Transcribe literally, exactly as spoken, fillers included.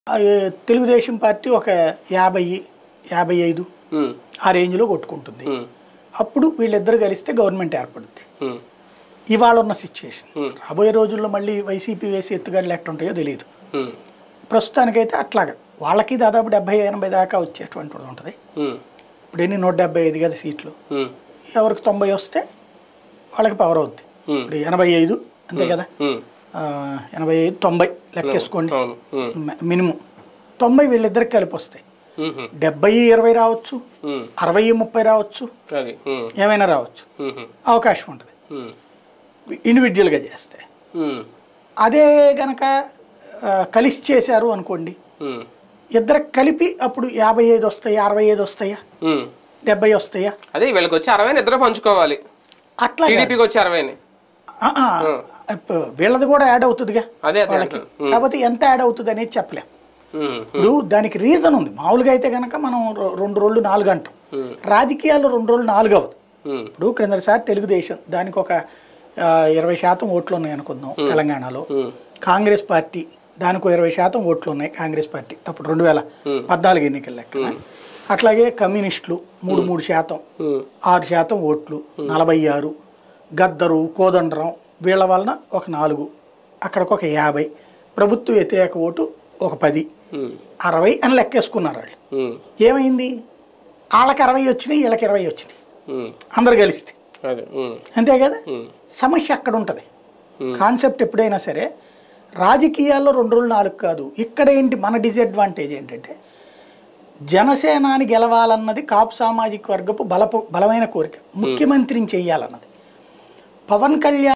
Telugu Desam party ఒక యాభై యాభై ఐదు ఆ రేంజ్లో కొట్టుకుంటుంది. అప్పుడు వీళ్ళిద్దరు కలిస్తే గవర్నమెంట్ ఏర్పడుద్ది. ఇవాళ ఉన్న సిచ్యుయేషన్ రాబోయే రోజుల్లో మళ్ళీ వైసీపీ వేసి ఎత్తుగడలు ఎట్లా ఉంటాయో తెలియదు. ప్రస్తుతానికైతే అట్లాగా వాళ్ళకి దాదాపు డెబ్బై ఎనభై దాకా వచ్చేటువంటి ఉంటుంది. ఇప్పుడు ఎన్ని నూట డెబ్బై ఐదు కదా సీట్లు, ఎవరికి తొంభై వస్తే వాళ్ళకి పవర్ అవుద్ది. ఇప్పుడు ఎనభై ఐదు అంతే కదా, ఎనభై ఐదు తొంభై లెక్కేసుకోండి మినిమం. తొంభై వీళ్ళిద్దరికి కలిపి వస్తాయి. డెబ్బై ఇరవై రావచ్చు, అరవై ముప్పై రావచ్చు, ఏమైనా రావచ్చు, అవకాశం ఉంటుంది ఇండివిజువల్గా చేస్తే. అదే గనక కలిసి చేశారు అనుకోండి, ఇద్దరు కలిపి అప్పుడు యాభై ఐదు వస్తాయా, అరవై ఐదు వస్తాయా, డెబ్బై వస్తాయా? అదే వీళ్ళకి వచ్చి అరవై ఇద్దరు పంచుకోవాలి. అట్లా వచ్చి అరవై వీళ్ళది కూడా యాడ్ అవుతుందిగా వాళ్ళకి. కాకపోతే ఎంత యాడ్ అవుతుంది అనేది చెప్పలేం. ఇప్పుడు దానికి రీజన్ ఉంది. మామూలుగా అయితే కనుక మనం రెండు రోజులు నాలుగు అంటాం, రాజకీయాల్లో రెండు రోజులు నాలుగు అవ్వదు. ఇప్పుడు క్రిందసారి తెలుగుదేశం దానికి ఒక ఇరవై శాతం ఓట్లు ఉన్నాయి అనుకుందాం తెలంగాణలో. కాంగ్రెస్ పార్టీ దానికి ఇరవై శాతం ఓట్లు ఉన్నాయి కాంగ్రెస్ పార్టీ అప్పుడు రెండు వేల పద్నాలుగు ఎన్నికల లెక్కన. అట్లాగే కమ్యూనిస్టులు మూడు మూడు శాతం ఆరు శాతం ఓట్లు, నలభై ఆరు. గద్దరు కోదండరం వీళ్ళ వలన ఒక నాలుగు, అక్కడికి ఒక యాభై. ప్రభుత్వ వ్యతిరేక ఓటు ఒక పది, అరవై అని లెక్కేసుకున్నారు వాళ్ళు. ఏమైంది, వాళ్ళకి అరవై వచ్చినాయి, వీళ్ళకి ఇరవై వచ్చినాయి అందరు కలిస్తే. అంతే కదా, సమస్య అక్కడ ఉంటుంది. కాన్సెప్ట్ ఎప్పుడైనా సరే రాజకీయాల్లో రెండు రోజులు నాలుగు కాదు. ఇక్కడ ఏంటి మన డిసడ్వాంటేజ్ ఏంటంటే, జనసేనాని గెలవాలన్నది కాపు సామాజిక వర్గపు బలపు బలమైన కోరిక, ముఖ్యమంత్రిని చెయ్యాలన్నది. పవన్ కళ్యాణ్